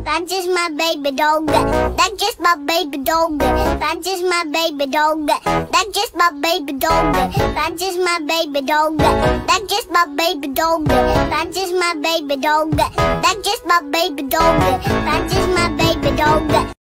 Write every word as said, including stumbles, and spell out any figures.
That's just my baby dog. That's just my baby dog. That's just my baby dog. That's just my baby dog. That's just my baby dog. That's just my baby dog. That's just my baby dog. That's just my baby dog. That's just my baby dog.